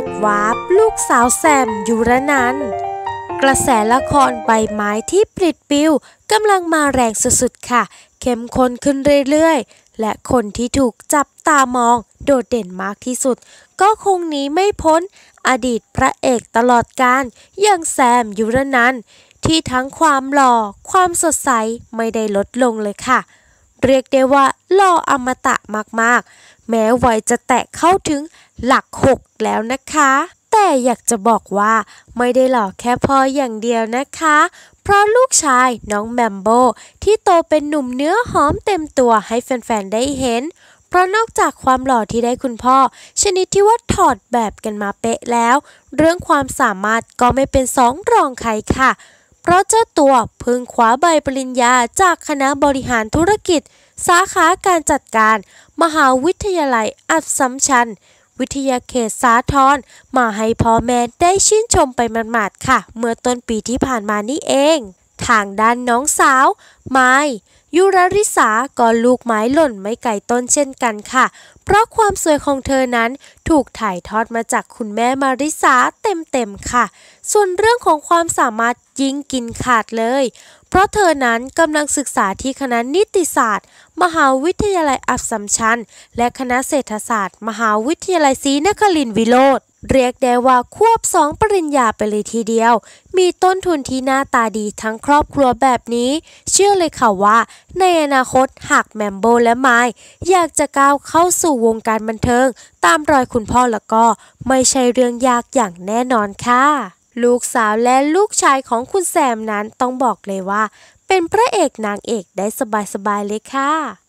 ดวาร์ปลูกสาวแซมยุรนันท์กระแสละครใบไม้ที่ปลิดปลิวกำลังมาแรงสุดๆค่ะเข้มข้นขึ้นเรื่อยๆและคนที่ถูกจับตามองโดดเด่นมากที่สุดก็คงหนีไม่พ้นอดีตพระเอกตลอดกาลอย่างแซมยุรนันท์ที่ทั้งความหล่อความสดใสไม่ได้ลดลงเลยค่ะเรียกได้ว่าหล่ออมตะมากๆแม้วัยจะแตะเข้าถึงหลัก6แล้วนะคะแต่อยากจะบอกว่าไม่ได้หล่อแค่พออย่างเดียวนะคะเพราะลูกชายน้องแมมโบที่โตเป็นหนุ่มเนื้อหอมเต็มตัวให้แฟนๆได้เห็นเพราะนอกจากความหล่อที่ได้คุณพ่อชนิดที่ว่าถอดแบบกันมาเป๊ะแล้วเรื่องความสามารถก็ไม่เป็นสองรองใครค่ะเพราะเจ้าตัวเพิ่งคว้าใบปริญญาจากคณะบริหารธุรกิจสาขาการจัดการมหาวิทยาลัยอัสสัมชัญวิทยาเขตสาทรมาให้พ่อแม่ได้ชื่นชมไปหมาดๆค่ะเมื่อต้นปีที่ผ่านมานี่เองทางด้านน้องสาวไมค์ยุรริษาก็ลูกไม้หล่นไม่ไกลต้นเช่นกันค่ะเพราะความสวยของเธอนั้นถูกถ่ายทอดมาจากคุณแม่มาริสาเต็มๆค่ะส่วนเรื่องของความสามารถยิ่งกินขาดเลยเพราะเธอนั้นกำลังศึกษาที่คณะนิติศาสตร์มหาวิทยาลัยอัสสัมชัญและคณะเศรษฐศาสตร์มหาวิทยาลัยศรีนครินทร์วิโรธเรียกได้ว่าควบ2ปริญญาไปเลยทีเดียวมีต้นทุนที่หน้าตาดีทั้งครอบครัวแบบนี้เชื่อเลยค่ะว่าในอนาคตหากแมมโบและไมค์อยากจะก้าวเข้าสู่วงการบันเทิงตามรอยคุณพ่อแล้วก็ไม่ใช่เรื่องยากอย่างแน่นอนค่ะลูกสาวและลูกชายของคุณแซมนั้นต้องบอกเลยว่าเป็นพระเอกนางเอกได้สบายๆเลยค่ะ